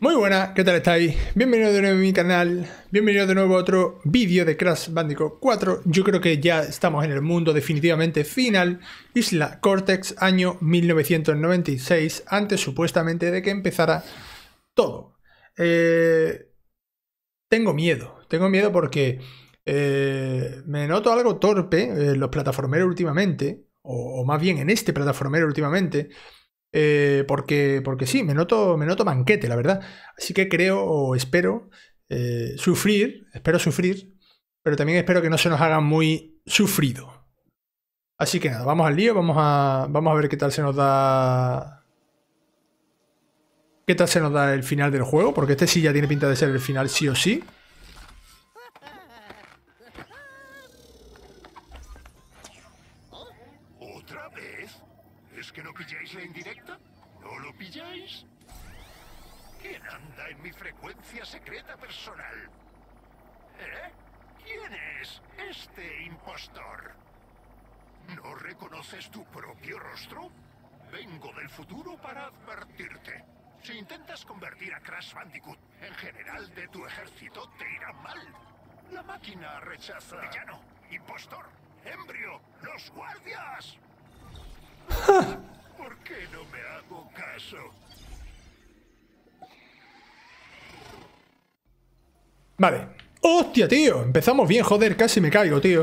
Muy buenas, ¿qué tal estáis? Bienvenidos de nuevo a mi canal, bienvenidos de nuevo a otro vídeo de Crash Bandicoot 4. Yo creo que ya estamos en el mundo definitivamente final, Isla Cortex, año 1996, antes supuestamente de que empezara todo. Tengo miedo porque me noto algo torpe en los plataformeros últimamente, o más bien en este plataformero últimamente. Porque sí, me noto manquete, la verdad. Así que creo o espero sufrir, pero también espero que no se nos haga muy sufrido. Así que nada, vamos al lío, vamos a ver qué tal se nos da. ¿Qué tal se nos da el final del juego? Porque este sí ya tiene pinta de ser el final sí o sí. ¿Otra vez? ¿Es que no pilláis la indirecta? ¿No lo pilláis? ¿Quién anda en mi frecuencia secreta personal? ¿Eh? ¿Quién es este impostor? ¿No reconoces tu propio rostro? Vengo del futuro para advertirte. Si intentas convertir a Crash Bandicoot en general de tu ejército, te irá mal. La máquina rechaza... Villano, impostor, embrio, los guardias. ¿Por qué no me hago caso? Vale. ¡Hostia, tío! Empezamos bien, joder, casi me caigo, tío.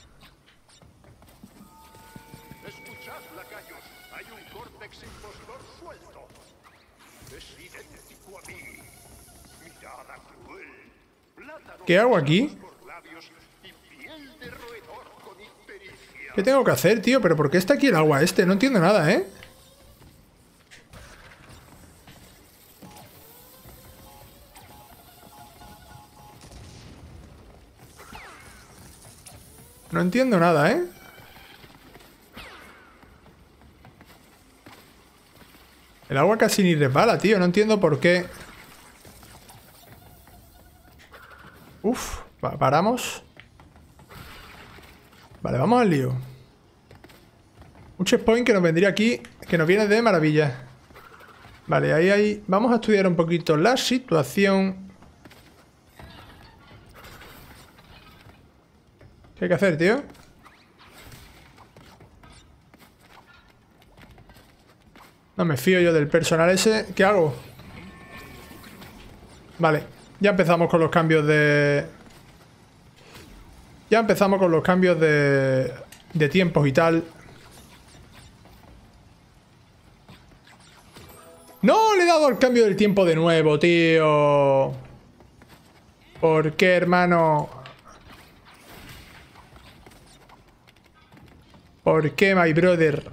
Escuchad, lacayos. Hay un córtex impostor suelto. Es idéntico a mí. Mirada cruel. Plátano ¿Qué hago aquí? por labios y piel de roedor con impericia. ¿Qué tengo que hacer, tío? ¿Pero por qué está aquí el agua este? No entiendo nada, ¿eh? No entiendo nada, ¿eh? El agua casi ni resbala, tío. No entiendo por qué. Uf, paramos. Vale, vamos al lío. Un checkpoint que nos vendría aquí, que nos viene de maravilla. Vale, ahí. Vamos a estudiar un poquito la situación. ¿Qué hay que hacer, tío? No me fío yo del personal ese. ¿Qué hago? Vale, ya empezamos con los cambios de... Ya empezamos con los cambios de tiempos y tal. ¡No! Le he dado el cambio del tiempo de nuevo, tío. ¿Por qué, hermano? ¿Por qué, my brother?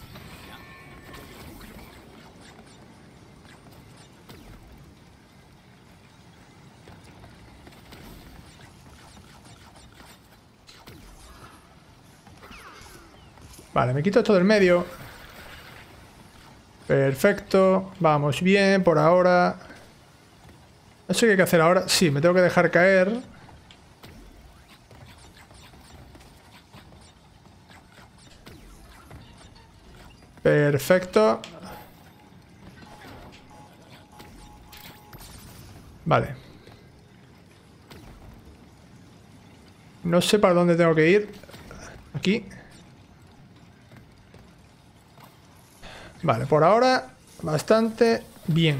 Vale, me quito esto del medio. Perfecto. Vamos bien por ahora. No sé qué hay que hacer ahora. Sí, me tengo que dejar caer. Perfecto. Vale. No sé para dónde tengo que ir. Aquí. Vale, por ahora bastante bien.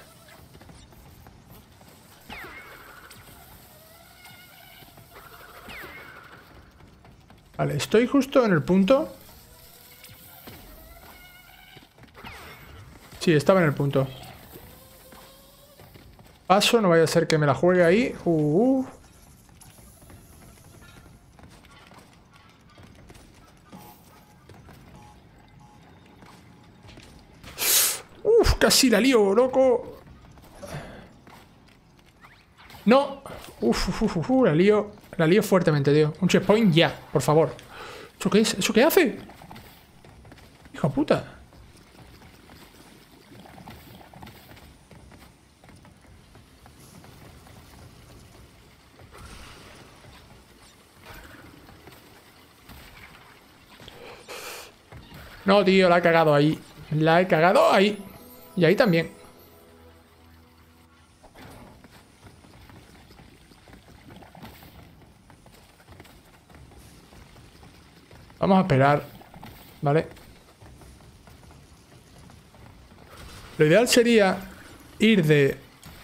Vale, estoy justo en el punto. Sí, estaba en el punto. Paso, no vaya a ser que me la juegue ahí. Uf, casi la lío, loco. No. La lío. La lío fuertemente, tío. Un checkpoint ya, por favor. ¿Eso qué es? ¿Eso qué hace? Hijo de puta. No, tío, la he cagado ahí. La he cagado ahí. Y ahí también. Vamos a esperar. ¿Vale? Lo ideal sería ir de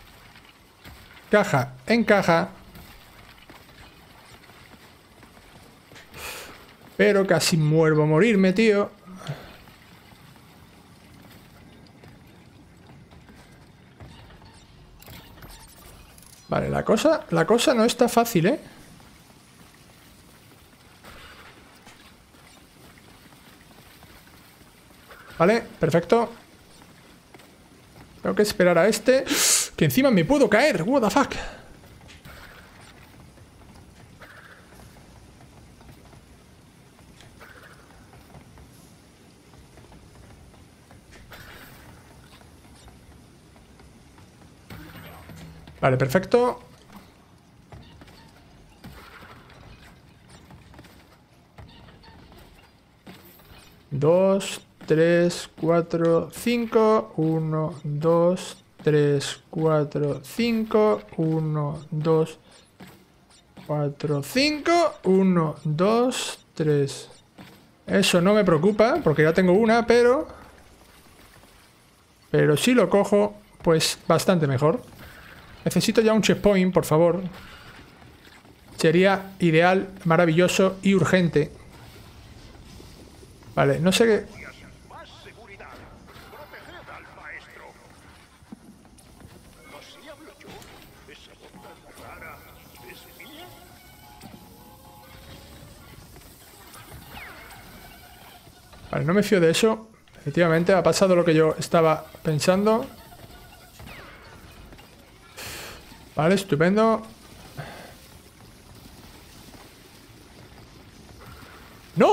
caja en caja. Pero casi muero a morirme, tío. Vale, la cosa no está fácil, ¿eh? Vale, perfecto. Tengo que esperar a este. Que encima me puedo caer. What the fuck. Vale, perfecto. Dos, 3, 4, 5. 1, 2, 3, 4, 5. 1, 2, 4, 5. 1, 2, 3. Eso no me preocupa, porque ya tengo una, pero si lo cojo, pues bastante mejor. Necesito ya un checkpoint, por favor. Sería ideal, maravilloso y urgente. Vale, no sé qué... Más seguridad. Proteged al maestro. ¿Así hablo yo? ¿Esa voz tan rara es mía? Vale, no me fío de eso. Efectivamente, ha pasado lo que yo estaba pensando. Vale, estupendo. ¡No!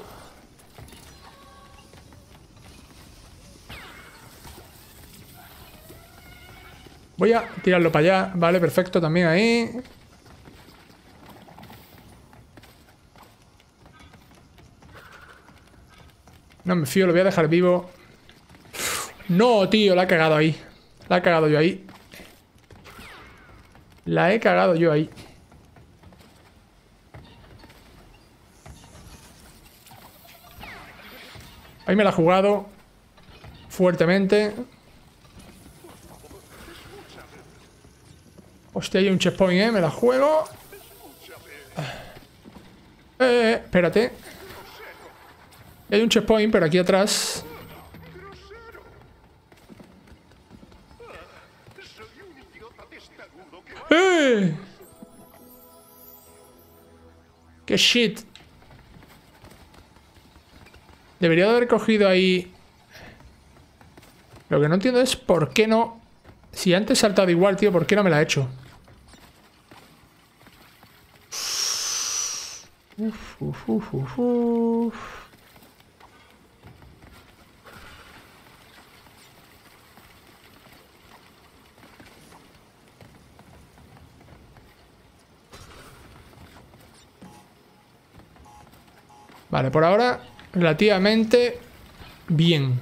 Voy a tirarlo para allá. Vale, perfecto, también ahí. No me fío, lo voy a dejar vivo. No, tío, la he cagado ahí. La he cagado yo ahí. La he cagado yo ahí. Ahí me la he jugado fuertemente. Hostia, hay un checkpoint, ¿eh? Me la juego. Espérate. Hay un checkpoint, pero aquí atrás. ¡Eh! ¡Qué shit! Debería de haber cogido ahí... Lo que no entiendo es por qué no... Si antes he saltado igual, tío, ¿por qué no me la he hecho? Uf. Vale, por ahora relativamente bien.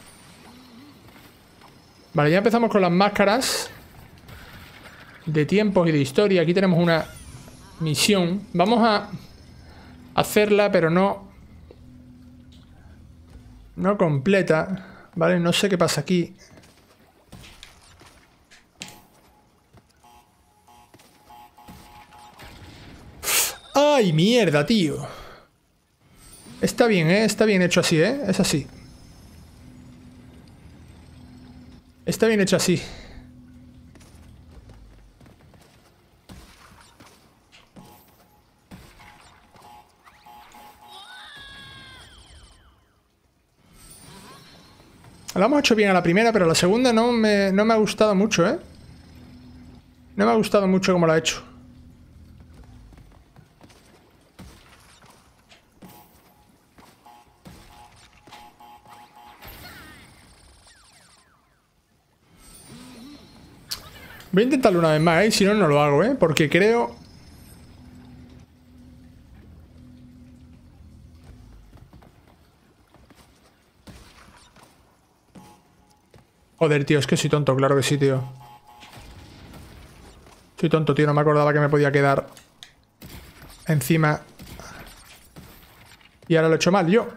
Vale, ya empezamos con las máscaras de tiempos y de historia. Aquí tenemos una misión. Vamos a hacerla, pero no completa. Vale, no sé qué pasa aquí. ¡Ay, mierda, tío! Está bien, ¿eh? Está bien hecho así, ¿eh? Es así. Está bien hecho así. Lo hemos hecho bien a la primera, pero a la segunda no me ha gustado mucho, ¿eh? No me ha gustado mucho como lo ha hecho. Voy a intentarlo una vez más, ¿eh? Si no, no lo hago, ¿eh? Porque creo... Joder, tío, es que soy tonto, claro que sí, tío. Soy tonto, tío, no me acordaba que me podía quedar encima. Y ahora lo he hecho mal yo.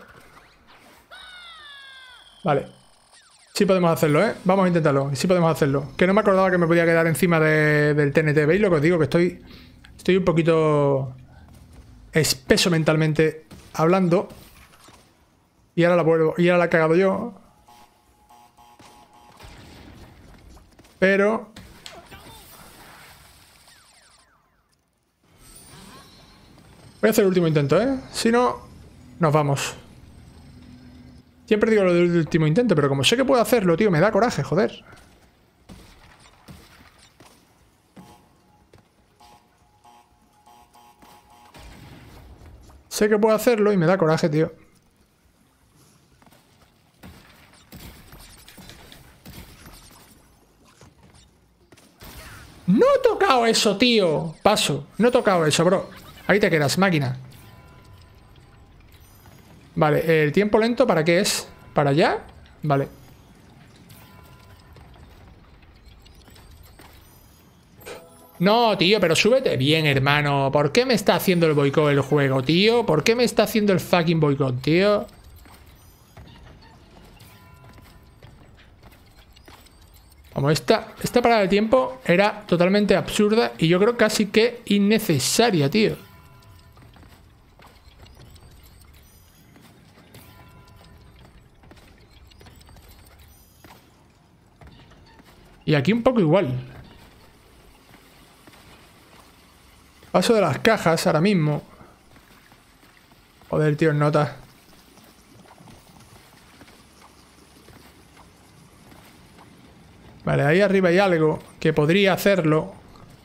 Vale. Sí podemos hacerlo, ¿eh? Vamos a intentarlo. Sí podemos hacerlo. Que no me acordaba que me podía quedar encima del TNT. ¿Veis lo que os digo? Que estoy un poquito espeso mentalmente hablando. Y ahora la vuelvo. Y ahora la he cagado yo. Pero... voy a hacer el último intento, ¿eh? Si no, nos vamos. Siempre digo lo del último intento, pero como sé que puedo hacerlo, tío, me da coraje, joder. Sé que puedo hacerlo y me da coraje, tío. No he tocado eso, tío. Paso. No he tocado eso, bro. Ahí te quedas, máquina. Vale, ¿el tiempo lento para qué es? ¿Para allá? Vale. No, tío, pero súbete bien, hermano. ¿Por qué me está haciendo el boicot el juego, tío? ¿Por qué me está haciendo el fucking boicot, tío? Vamos, esta parada de tiempo era totalmente absurda y yo creo casi que innecesaria, tío. Y aquí un poco igual. Paso de las cajas ahora mismo. Joder, tío, en nota. Vale, ahí arriba hay algo que podría hacerlo.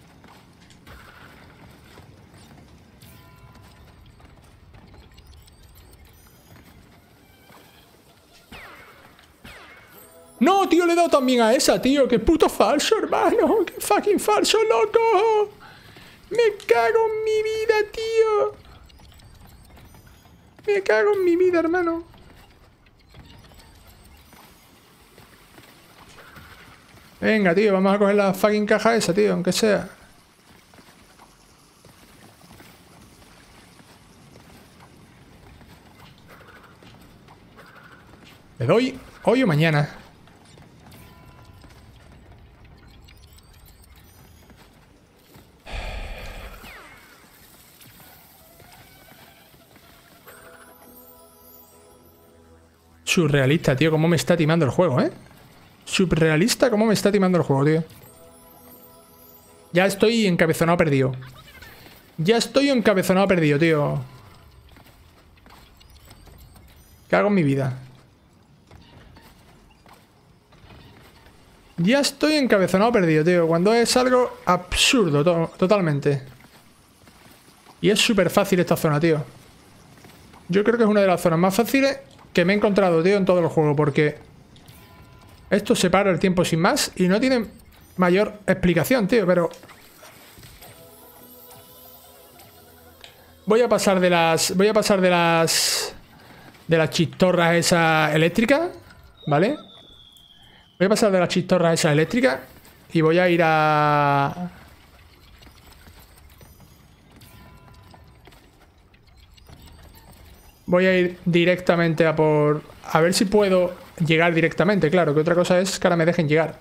No, tío, le he dado también a esa, tío. Qué puto falso, hermano. Qué fucking falso, loco. Me cago en mi vida, tío. Me cago en mi vida, hermano. Venga, tío, vamos a coger la fucking caja esa, tío, aunque sea. ¿Le doy hoy o mañana? Surrealista, tío, cómo me está timando el juego, ¿eh? Surrealista, cómo me está timando el juego, tío. Ya estoy encabezonado perdido. Ya estoy encabezonado perdido, tío. ¿Qué hago en mi vida? Ya estoy encabezonado perdido, tío. Cuando es algo absurdo, totalmente. Y es súper fácil esta zona, tío. Yo creo que es una de las zonas más fáciles que me he encontrado, tío, en todo el juego. Porque esto se para el tiempo sin más y no tiene mayor explicación, tío. Pero voy a pasar de las... voy a pasar de las chistorras esas eléctricas, ¿vale? Voy a pasar de las chistorras esas eléctricas y voy a ir a... voy a ir directamente a por... a ver si puedo llegar directamente, claro, que otra cosa es que ahora me dejen llegar.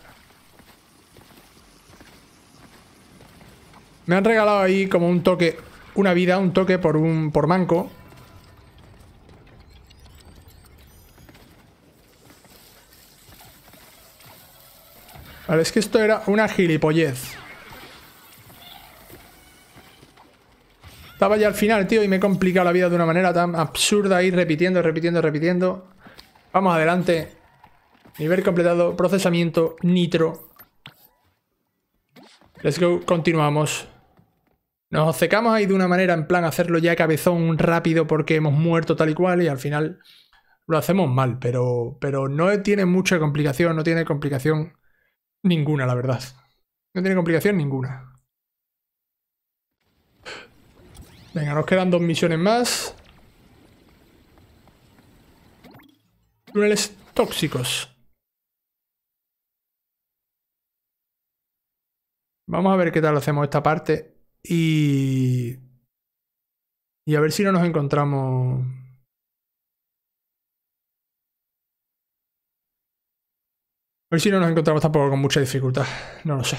Me han regalado ahí como un toque, una vida, un toque por manco. Vale, es que esto era una gilipollez. Estaba ya al final, tío, y me he complicado la vida de una manera tan absurda. Ir repitiendo, repitiendo, repitiendo. Vamos adelante. Nivel completado. Procesamiento. Nitro. Let's go. Continuamos. Nos obcecamos ahí de una manera en plan hacerlo ya cabezón rápido porque hemos muerto tal y cual y al final lo hacemos mal. Pero no tiene mucha complicación. No tiene complicación ninguna, la verdad. No tiene complicación ninguna. Venga, nos quedan 2 misiones más. Túneles tóxicos. Vamos a ver qué tal hacemos esta parte. Y a ver si no nos encontramos Hoy si no nos encontramos tampoco con mucha dificultad. No lo sé.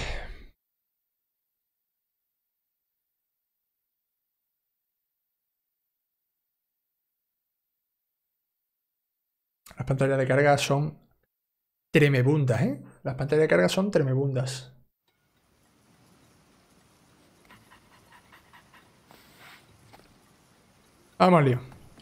Las pantallas de carga son tremebundas, ¿eh? Las pantallas de carga son tremebundas. Vamos al lío.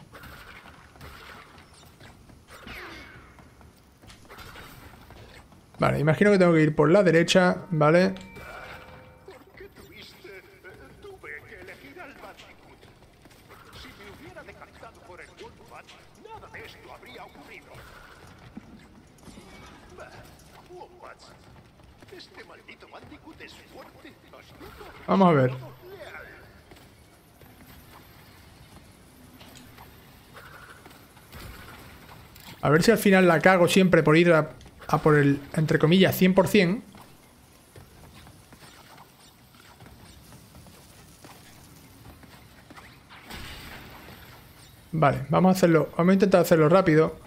Vale, imagino que tengo que ir por la derecha, ¿vale? ¿Por qué tuve que elegir al Bandicoot? Si me hubiera decantado por el Wombat, nada de esto habría ocurrido. Wombats. Este maldito Bandicoot es fuerte, astuto. Vamos a ver. A ver si al final la cago siempre por ir a por el, entre comillas, 100%. Vale, vamos a hacerlo. Vamos a intentar hacerlo rápido.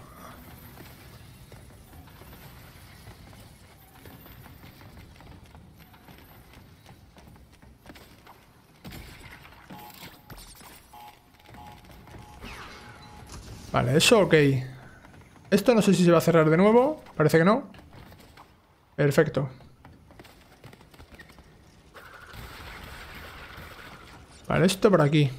Vale, eso ok. Esto no sé si se va a cerrar de nuevo. Parece que no. Perfecto. Vale, esto por aquí.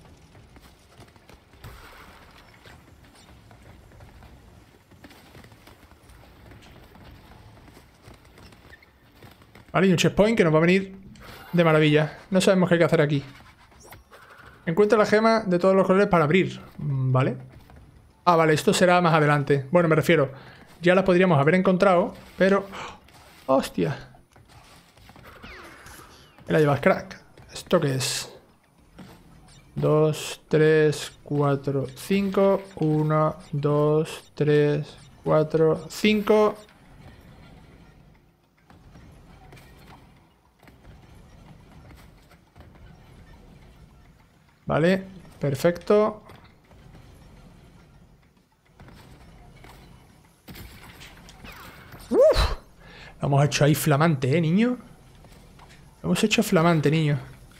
Vale, y un checkpoint que nos va a venir de maravilla. No sabemos qué hay que hacer aquí. Encuentra la gema de todos los colores para abrir. Vale. Ah, vale, esto será más adelante. Bueno, me refiero, ya la podríamos haber encontrado, pero... ¡Hostia! Me la llevas, crack. ¿Esto qué es? 2, 3, 4, 5. 1, 2, 3, 4, 5. Vale, perfecto. ¡Uf! Lo hemos hecho ahí flamante, niño. Lo hemos hecho flamante, niño.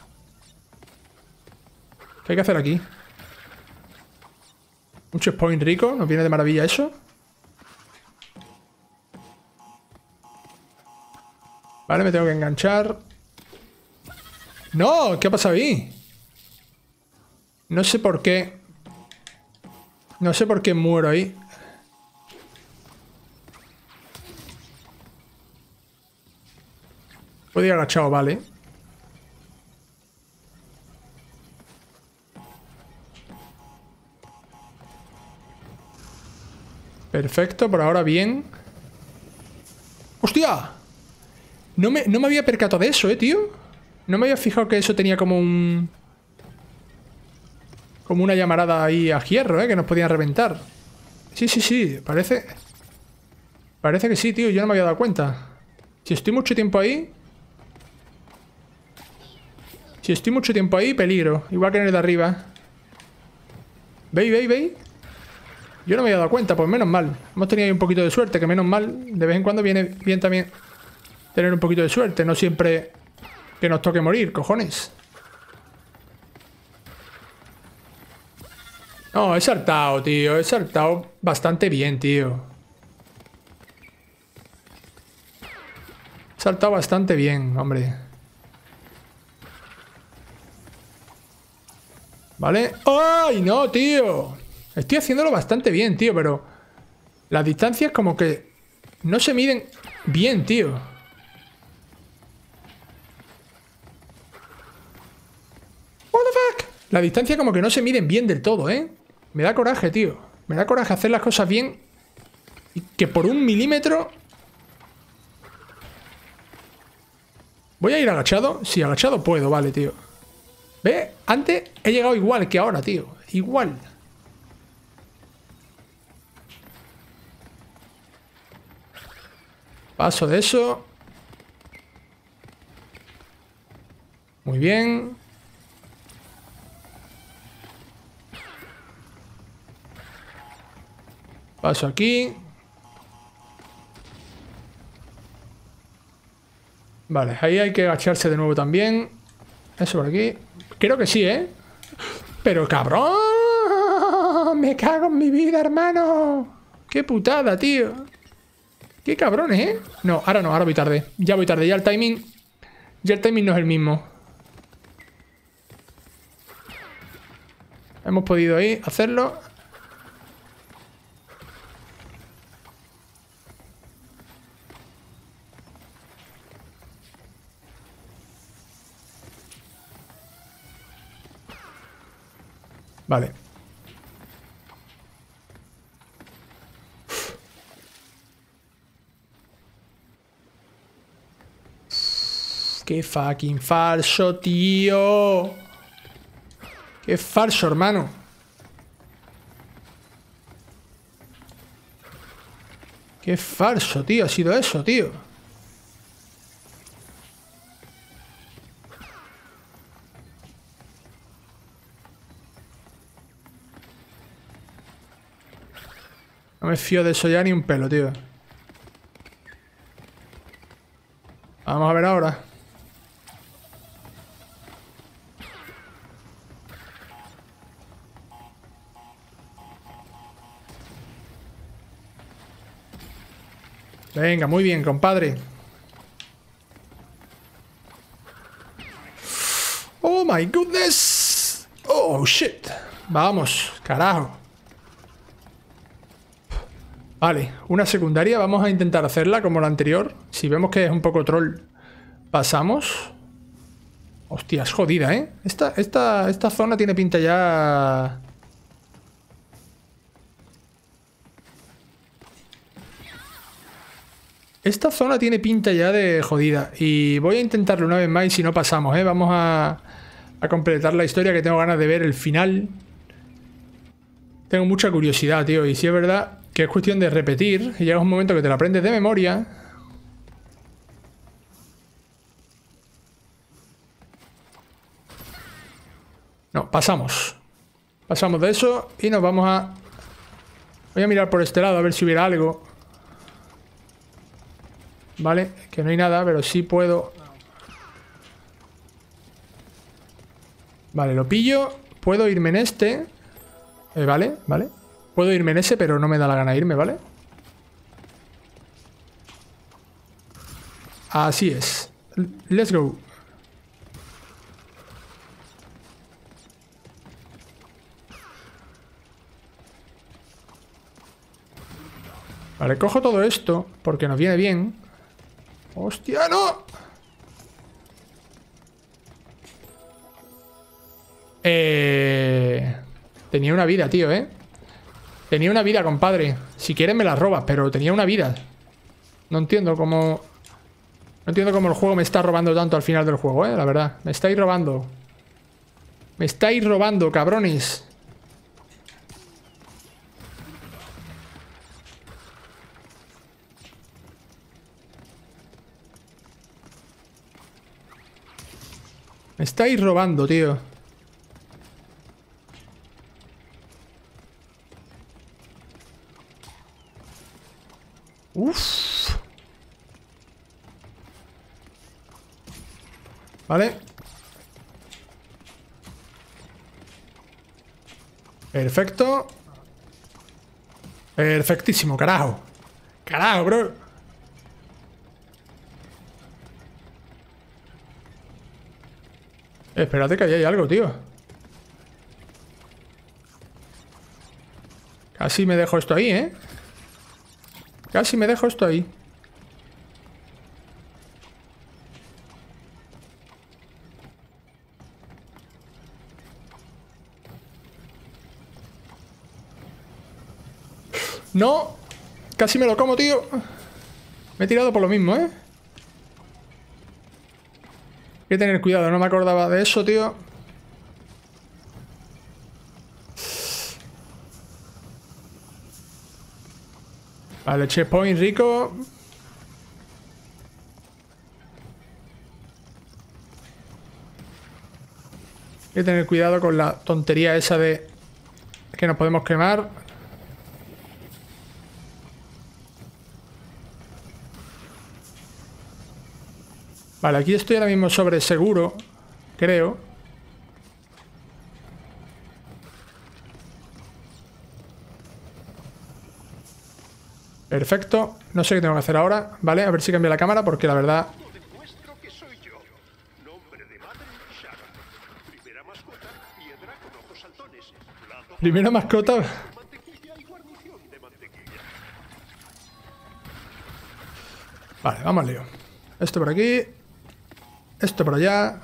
¿Qué hay que hacer aquí? Un checkpoint rico. Nos viene de maravilla eso. Vale, me tengo que enganchar. ¡No! ¿Qué ha pasado ahí? No sé por qué. No sé por qué muero ahí. Puedo ir agachado, vale. Perfecto, por ahora bien. ¡Hostia! No me había percatado de eso, tío. No me había fijado que eso tenía como un... Como una llamarada ahí a hierro, que nos podían reventar. Sí, sí, sí, parece... Parece que sí, tío, yo no me había dado cuenta. Si estoy mucho tiempo ahí... Si estoy mucho tiempo ahí, peligro. Igual que en el de arriba. ¿Veis, veis, veis? Yo no me había dado cuenta, pues menos mal. Hemos tenido ahí un poquito de suerte, que menos mal. De vez en cuando viene bien también tener un poquito de suerte. No siempre que nos toque morir, cojones. No, he saltado, tío. He saltado bastante bien, tío. He saltado bastante bien, hombre. ¿Vale? ¡Ay, no, tío! Estoy haciéndolo bastante bien, tío, pero... Las distancias como que... No se miden bien, tío. What the fuck? La distancia como que no se miden bien del todo, ¿eh? Me da coraje, tío. Me da coraje hacer las cosas bien y que por 1 milímetro... ¿Voy a ir agachado? Sí, agachado puedo, vale, tío. ¿Ve? Antes he llegado igual que ahora, tío. Igual. Paso de eso. Muy bien. Paso aquí. Vale, ahí hay que agacharse de nuevo también. Eso por aquí. Creo que sí, ¿eh? Pero cabrón. Me cago en mi vida, hermano. Qué putada, tío. Qué cabrones, ¿eh? No, ahora voy tarde. Ya voy tarde, ya el timing. Ya el timing no es el mismo. Hemos podido ahí hacerlo. Vale. Qué fucking falso, tío. Qué falso, hermano. Qué falso, tío. Ha sido eso, tío. No me fío de eso ya ni un pelo, tío. Vamos a ver ahora. Venga, muy bien, compadre. Oh my goodness. Oh shit. Vamos, carajo. Vale, una secundaria. Vamos a intentar hacerla como la anterior. Si vemos que es un poco troll, pasamos. Hostia, es jodida, ¿eh? Esta zona tiene pinta ya... Esta zona tiene pinta ya de jodida. Y voy a intentarlo una vez más y si no pasamos, ¿eh? Vamos a completar la historia, que tengo ganas de ver el final. Tengo mucha curiosidad, tío. Y si es verdad que es cuestión de repetir. Y llega un momento que te lo aprendes de memoria. No, pasamos. Pasamos de eso y nos vamos a... Voy a mirar por este lado a ver si hubiera algo. Vale, que no hay nada, pero sí puedo... Vale, lo pillo. Puedo irme en este. Vale. Puedo irme en ese, pero no me da la gana irme, ¿vale? Así es. Let's go. Vale, cojo todo esto porque nos viene bien. ¡Hostia, no! Tenía una vida, tío, ¿eh? Tenía una vida, compadre. Si quieres me la robas, pero tenía una vida. No entiendo cómo... No entiendo cómo el juego me está robando tanto al final del juego, la verdad. Me estáis robando. Me estáis robando, cabrones. Me estáis robando, tío. Uff. Vale. Perfecto. Perfectísimo, carajo. Carajo, bro. Espérate que ahí hay algo, tío. Casi me dejo esto ahí, ¿eh? Casi me dejo esto ahí. No. Casi me lo como, tío. Me he tirado por lo mismo, ¿eh? Hay que tener cuidado, no me acordaba de eso, tío. Vale, checkpoint rico. Hay que tener cuidado con la tontería esa de que nos podemos quemar. Vale, aquí estoy ahora mismo sobre seguro, creo. Perfecto. No sé qué tengo que hacer ahora. Vale, a ver si cambia la cámara porque la verdad... Demuestro que soy yo. Nombre de madre, Sharon. Primera mascota, piedra con ojos saltones. Plato Primera mascota... mantequilla y guarnición de mantequilla. Vale, vamos al lío. Esto por aquí. Esto por allá.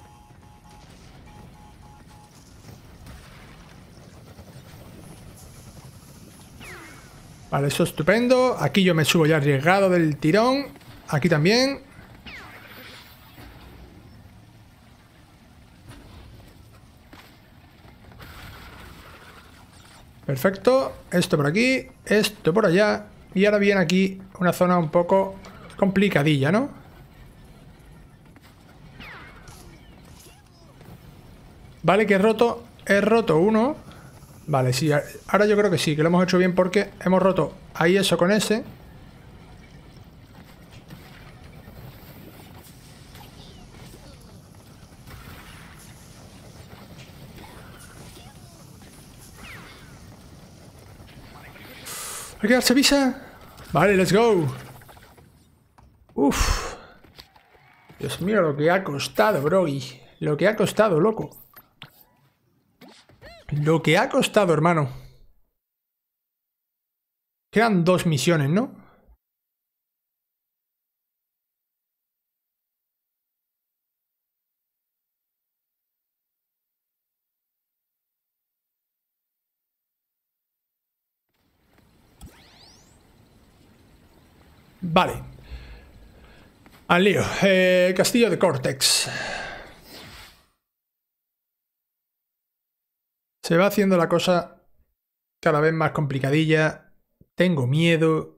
Vale, eso es estupendo. Aquí yo me subo ya arriesgado del tirón. Aquí también. Perfecto. Esto por aquí. Esto por allá. Y ahora viene aquí una zona un poco complicadilla, ¿no? Vale, que he roto uno. Vale, sí, ahora yo creo que sí, que lo hemos hecho bien porque hemos roto ahí eso con ese. Hay que darse visa. Vale, let's go. Uf. Dios mío, lo que ha costado, broy. Lo que ha costado, loco. Lo que ha costado, hermano. Quedan 2 misiones, ¿no? Vale. Al lío. Castillo de Cortex. Se va haciendo la cosa cada vez más complicadilla. Tengo miedo.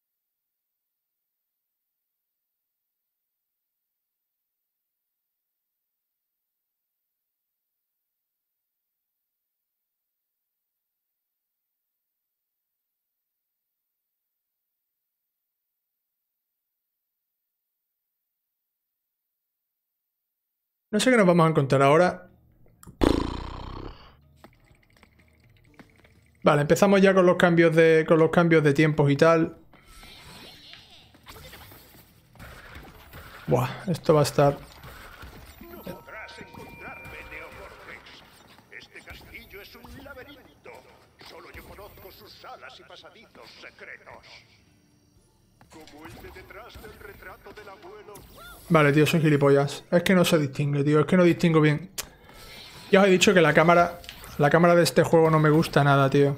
No sé qué nos vamos a encontrar ahora. Vale, empezamos ya con los cambios de tiempos y tal. Buah, esto va a estar... No podrás encontrarme, Neocortex. Este castillo es un laberinto. Solo yo conozco sus salas y pasadizos secretos. Como el de detrás del retrato del abuelo. Vale, tío, soy gilipollas. Es que no se distingue, tío. Es que no distingo bien. Ya os he dicho que la cámara de este juego no me gusta nada, tío.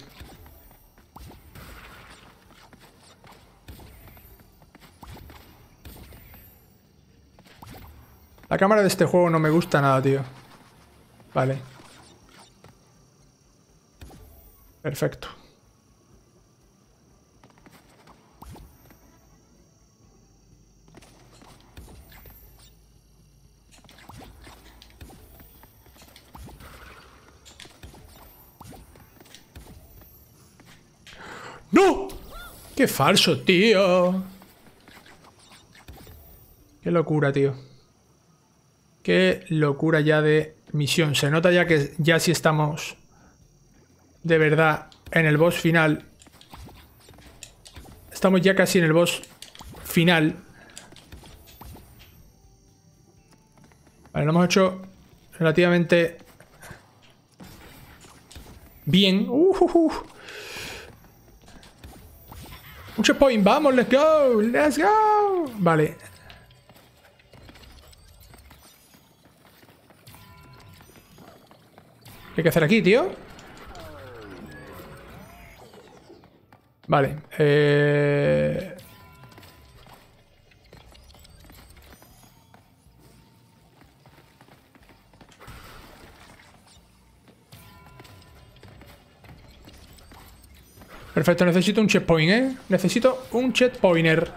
La cámara de este juego no me gusta nada, tío. Vale. Perfecto. ¡No! ¡Qué falso, tío! Qué locura, tío. Qué locura ya de misión. Se nota ya que ya sí estamos de verdad en el boss final. Estamos ya casi en el boss final. Vale, lo hemos hecho relativamente bien. Un checkpoint, vamos, let's go, let's go. Vale. ¿Qué hay que hacer aquí, tío? Vale. Perfecto, necesito un checkpoint, ¿eh? Necesito un checkpointer.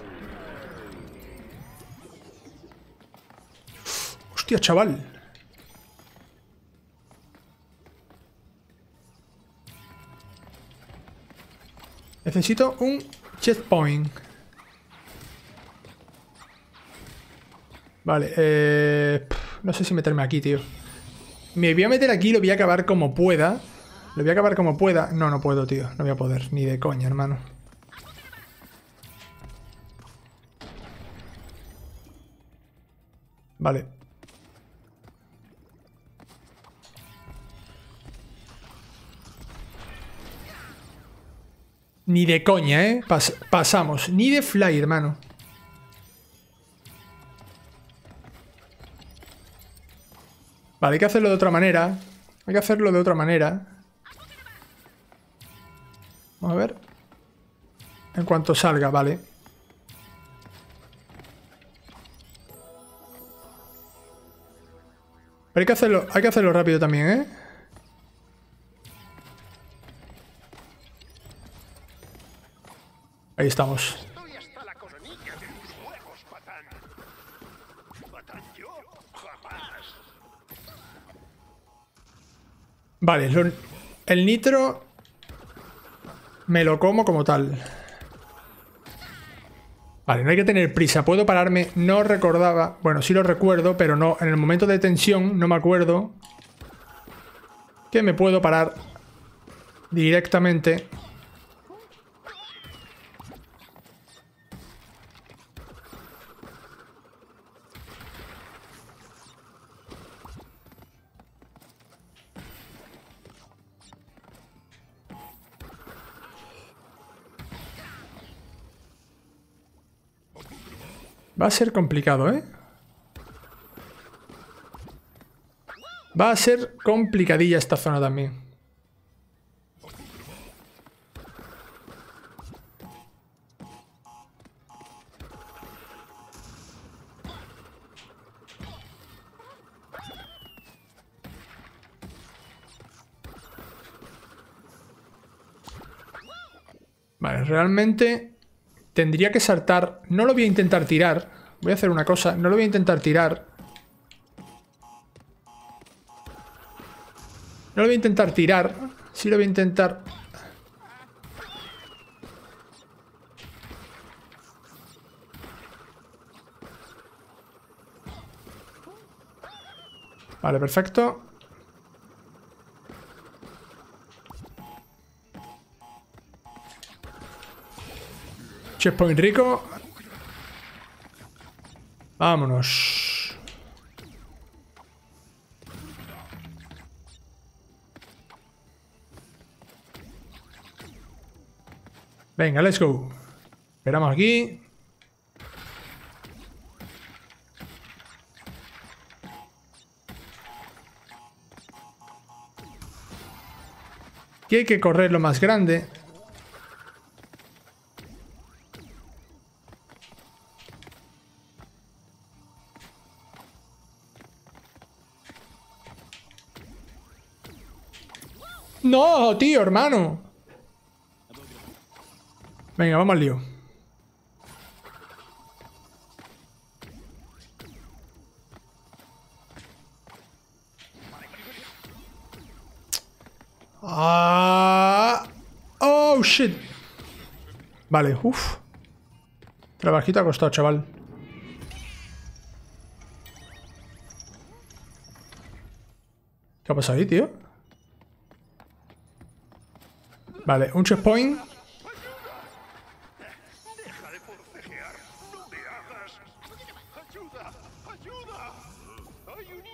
Hostia, chaval. Necesito un checkpoint. Vale, no sé si meterme aquí, tío. Me voy a meter aquí y lo voy a acabar como pueda. Lo voy a acabar como pueda. No, no puedo, tío. No voy a poder. Ni de coña, hermano. Vale. Ni de coña, ¿eh? Pasamos. Ni de fly, hermano. Vale, hay que hacerlo de otra manera. Hay que hacerlo de otra manera. Vamos a ver. En cuanto salga, vale. Pero hay que hacerlo rápido también, ¿eh? Ahí estamos. Estoy hasta la coronilla de tus juegos, Patán. ¿Patán yo? Jamás. Vale, el nitro me lo como tal. Vale, no hay que tener prisa. Puedo pararme. No recordaba. Bueno, sí lo recuerdo, pero no. En el momento de tensión no me acuerdo que me puedo parar directamente. Va a ser complicado, ¿eh? Va a ser complicadilla esta zona también. Vale, realmente tendría que saltar. No lo voy a intentar tirar. Voy a hacer una cosa. No lo voy a intentar tirar. No lo voy a intentar tirar. Sí lo voy a intentar. Vale, perfecto. Checkpoint rico. Vámonos. Venga, let's go. Esperamos aquí. Aquí hay que correr lo más grande. No, tío, hermano. Venga, vamos al lío. Oh, shit. Vale, uff. Trabajito ha costado, chaval. ¿Qué ha pasado ahí, tío? Vale, un checkpoint. Deja de forcejear. No me hagas. ¡Ayuda! ¡Ayuda! ¡Hay un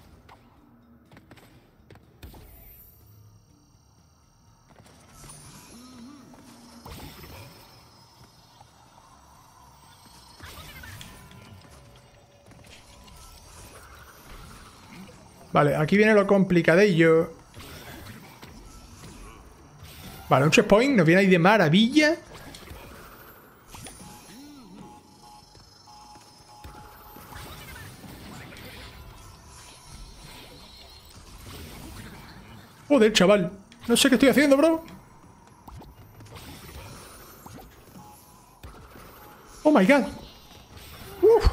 Vale, aquí viene lo complicadillo. Vale, un checkpoint. Nos viene ahí de maravilla. Joder, chaval. No sé qué estoy haciendo, bro. Oh my god. Uf.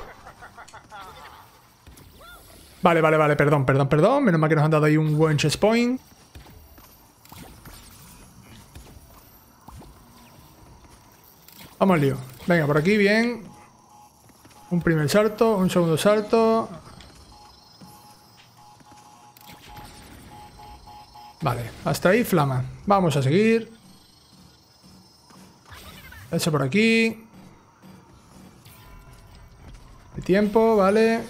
Vale, vale, vale. Perdón, perdón, perdón. Menos mal que nos han dado ahí un buen checkpoint. Vamos al lío. Venga, por aquí, bien. Un primer salto, un segundo salto. Vale, hasta ahí flama. Vamos a seguir. Ese por aquí. El tiempo, vale.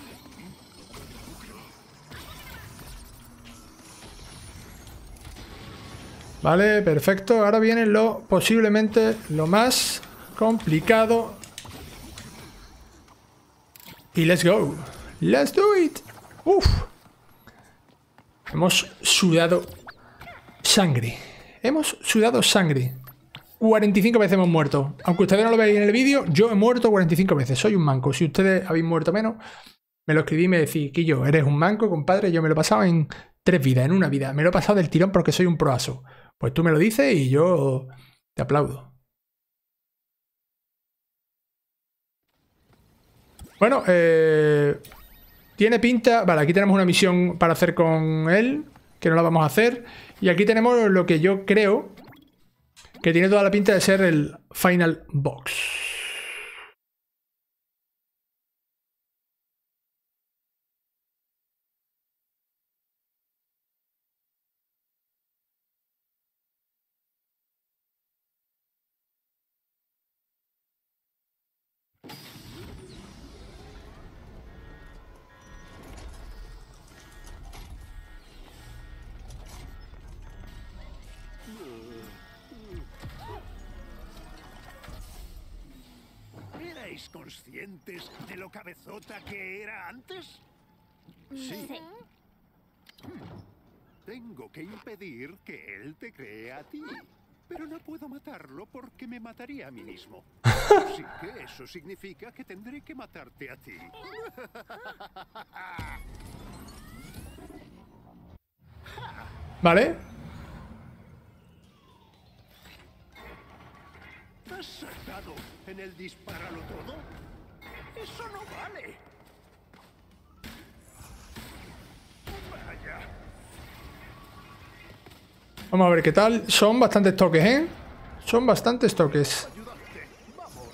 Vale, perfecto. Ahora viene lo posiblemente lo más complicado. Y let's go. Let's do it. Uf. Hemos sudado sangre. Hemos sudado sangre. 45 veces hemos muerto. Aunque ustedes no lo veáis en el vídeo, yo he muerto 45 veces. Soy un manco. Si ustedes habéis muerto menos, me lo escribí y me decís, Quillo, eres un manco, compadre. Yo me lo he pasado en 3 vidas, en una vida. Me lo he pasado del tirón porque soy un proaso. Pues tú me lo dices y yo te aplaudo. Bueno, tiene pinta... Vale, aquí tenemos una misión para hacer con él, que no la vamos a hacer. Y aquí tenemos lo que yo creo que tiene toda la pinta de ser el Final Boss. ¿Erais conscientes de lo cabezota que era antes? Sí. Tengo que impedir que él te cree a ti. Pero no puedo matarlo porque me mataría a mí mismo. Así que eso significa que tendré que matarte a ti. ¿Vale? ¿Has sacado en el dispáralo todo? ¡Eso no vale! Vaya. Vamos a ver qué tal. Son bastantes toques, ¿eh? Son bastantes toques. Ayúdate, vamos.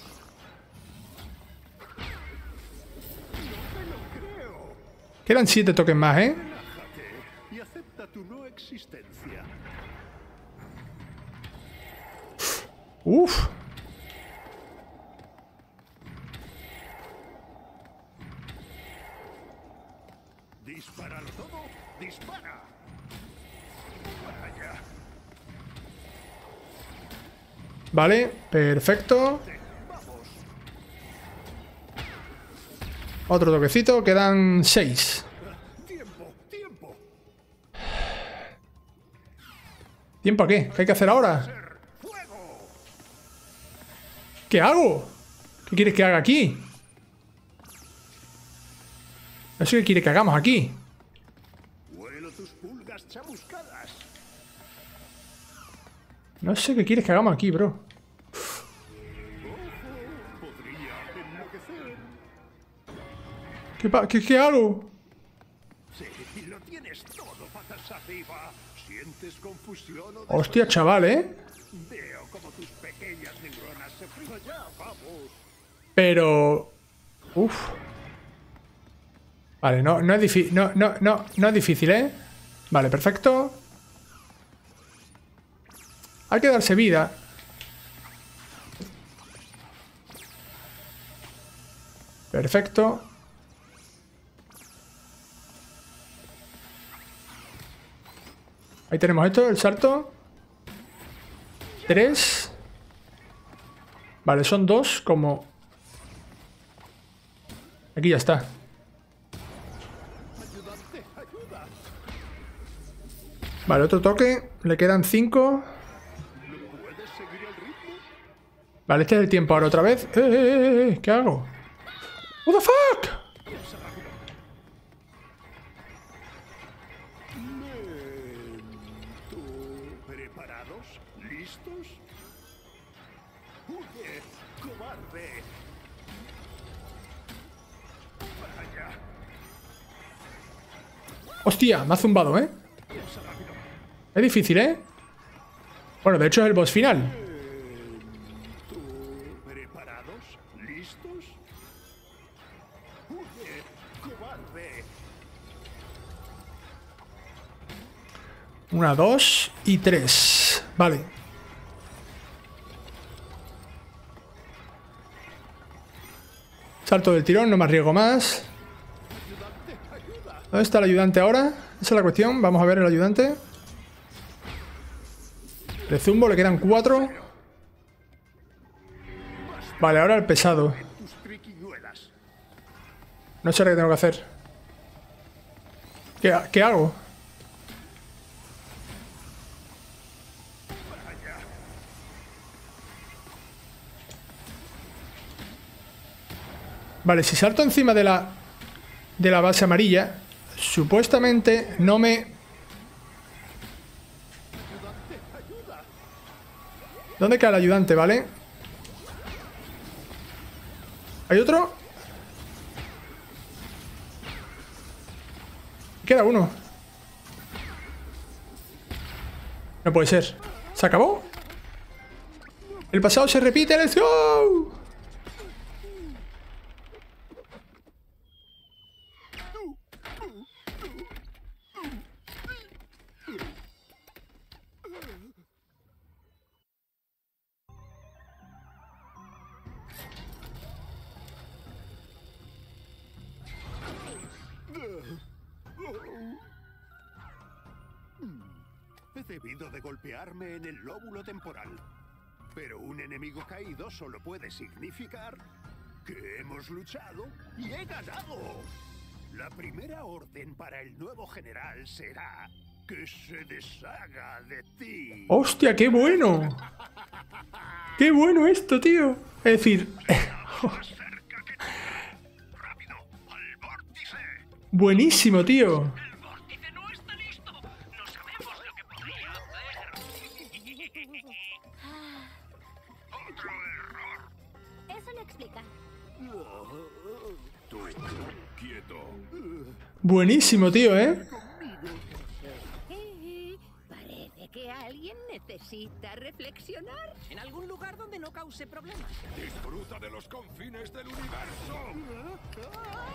No me lo creo. Quedan 7 toques más, ¿eh? Relájate y acepta tu no existencia. Uf. Dispáralo todo, dispara. Vaya. Vale, perfecto. Vamos. Otro toquecito, quedan 6. Tiempo, tiempo. ¿Tiempo a qué? ¿Qué hay que hacer ahora? Fuego. ¿Qué hago? ¿Qué quieres que haga aquí? No sé qué quiere que hagamos aquí. Huelo tus pulgas chamuscadas. No sé qué quieres que hagamos aquí, bro. Podría enloquecer. ¿Qué hago? Sí, lo tienes todo patas arriba. ¿Sientes confusión o Hostia, chaval, ¿eh? Veo como tus pequeñas neuronas se fríen. Ya, vamos. Pero... Uf. Vale, no es difícil. No es difícil, ¿eh? Vale, perfecto. Hay que darse vida. Perfecto. Ahí tenemos esto, el salto. 3. Vale, son 2 como... Aquí ya está. Ayudante, ayuda. Vale, otro toque. Le quedan 5. ¿Puedes seguir el ritmo? Vale, este es el tiempo ahora otra vez. ¿Qué hago? What the fuck? ¿Preparados? ¿Listos? ¡Huye, cobarde! Vaya. Hostia, me ha zumbado, ¿eh? Es difícil, ¿eh? Bueno, de hecho es el boss final. ¿Preparados? ¿Listos? 1, 2 y 3. Vale. Salto del tirón, no me arriesgo más. ¿Dónde está el ayudante ahora? Esa es la cuestión. Vamos a ver el ayudante. De zumbo le quedan 4. Vale, ahora el pesado. No sé lo que tengo que hacer. ¿Qué hago? Vale, si salto encima de la base amarilla, supuestamente no me... ¿Dónde queda el ayudante, vale? ¿Hay otro? Queda uno. No puede ser. ¿Se acabó? El pasado se repite. ¡Let's go! He debido de golpearme en el lóbulo temporal. Pero un enemigo caído solo puede significar que hemos luchado y he ganado. La primera orden para el nuevo general será que se deshaga de ti. ¡Hostia, qué bueno! ¡Qué bueno esto, tío! Es decir... ¡Rápido! ¡Al vórtice! Buenísimo, tío. ¡El vórtice no está listo! ¡No sabemos lo que podría hacer! ¡Otro error! Eso lo explica. Tú, quieto. Buenísimo, tío, ¿eh? Parece que alguien necesita reflexionar. En algún lugar donde no cause problemas. Disfruta de los confines del universo.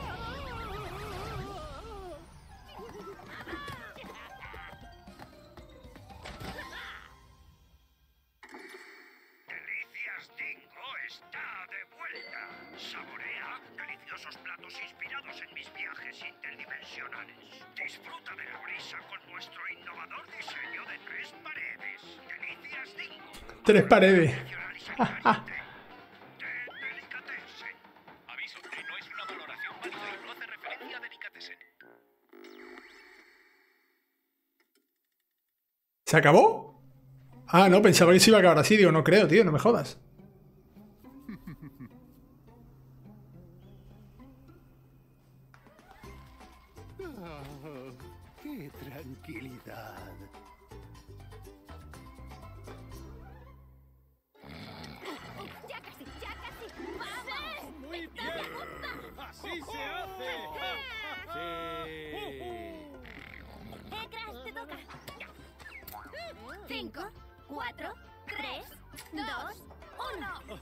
Delicias Dingo está de vuelta. Saborea deliciosos platos inspirados en mis viajes interdimensionales. Disfruta de la brisa con nuestro innovador diseño de 3 paredes. Delicias Dingo. 3 paredes. Delicatessen. Aviso, que no es una valoración válida y no hace referencia a Delicatessen. ¿Se acabó? Ah, no, pensaba que se iba a acabar así. Digo, no creo, tío, no me jodas. ¡Qué tranquilidad! Ya casi, ya casi. ¡Vamos! ¡Muy bien! ¡Así se hace! Crash, te toca. 5, 4, 3, 2, 1.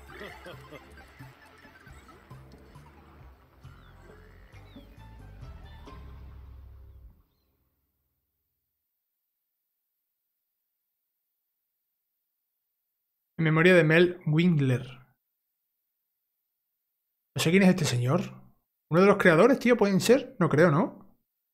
En memoria de Mel Wingler. No sé quién es este señor. ¿Uno de los creadores, tío? ¿Pueden ser? No creo, ¿no?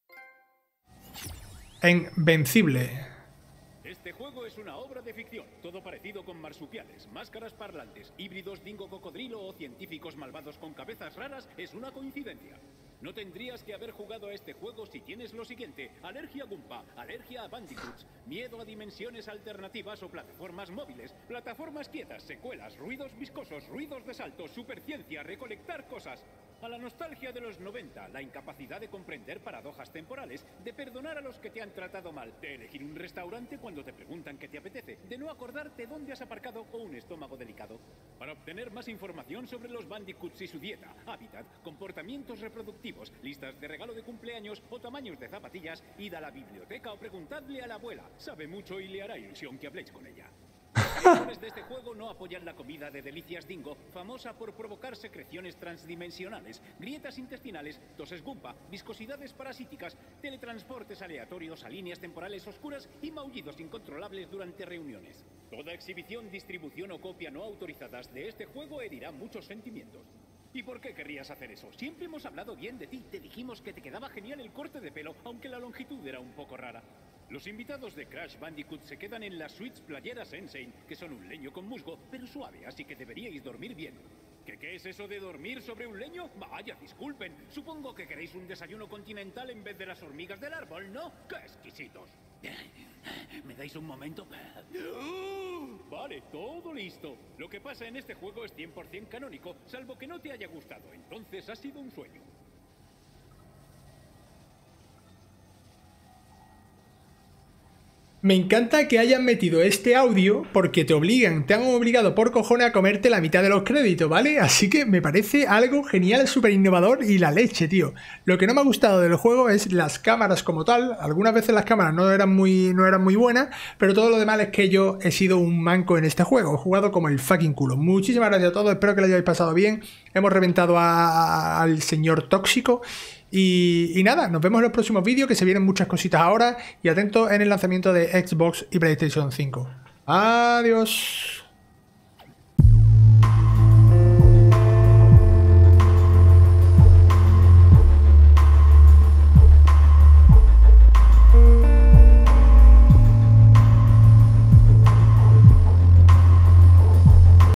Invencible. Este juego es una obra de ficción, todo parecido con marsupiales, máscaras parlantes, híbridos dingo cocodrilo o científicos malvados con cabezas raras es una coincidencia. No tendrías que haber jugado a este juego si tienes lo siguiente: alergia a Goomba, alergia a Bandicoots, miedo a dimensiones alternativas o plataformas móviles, plataformas quietas, secuelas, ruidos viscosos, ruidos de salto, superciencia, recolectar cosas. A la nostalgia de los 90, la incapacidad de comprender paradojas temporales, de perdonar a los que te han tratado mal, de elegir un restaurante cuando te preguntan qué te apetece, de no acordarte dónde has aparcado o un estómago delicado. Para obtener más información sobre los Bandicoots y su dieta, hábitat, comportamientos reproductivos, listas de regalo de cumpleaños o tamaños de zapatillas, id a la biblioteca o preguntadle a la abuela. Sabe mucho y le hará ilusión que habléis con ella. Los creadores de este juego no apoyan la comida de Delicias Dingo, famosa por provocar secreciones transdimensionales, grietas intestinales, toses gumpa, viscosidades parasíticas, teletransportes aleatorios a líneas temporales oscuras y maullidos incontrolables durante reuniones. Toda exhibición, distribución o copia no autorizadas de este juego herirá muchos sentimientos. ¿Y por qué querrías hacer eso? Siempre hemos hablado bien de ti. Te dijimos que te quedaba genial el corte de pelo, aunque la longitud era un poco rara. Los invitados de Crash Bandicoot se quedan en las suites playeras Insane, que son un leño con musgo, pero suave, así que deberíais dormir bien. ¿Qué es eso de dormir sobre un leño? Vaya, disculpen. Supongo que queréis un desayuno continental en vez de las hormigas del árbol, ¿no? ¡Qué exquisitos! ¿Me dais un momento? Vale, todo listo. Lo que pasa en este juego es 100% canónico, salvo que no te haya gustado. Entonces ha sido un sueño. Me encanta que hayan metido este audio porque te han obligado por cojones a comerte la mitad de los créditos, ¿vale? Así que me parece algo genial, súper innovador y la leche, tío. Lo que no me ha gustado del juego es las cámaras como tal. Algunas veces las cámaras no eran muy buenas, pero todo lo demás es que yo he sido un manco en este juego. He jugado como el fucking culo. Muchísimas gracias a todos, espero que lo hayáis pasado bien. Hemos reventado al señor tóxico. Y nada, nos vemos en los próximos vídeos, que se vienen muchas cositas ahora, y atentos en el lanzamiento de Xbox y PlayStation 5. Adiós.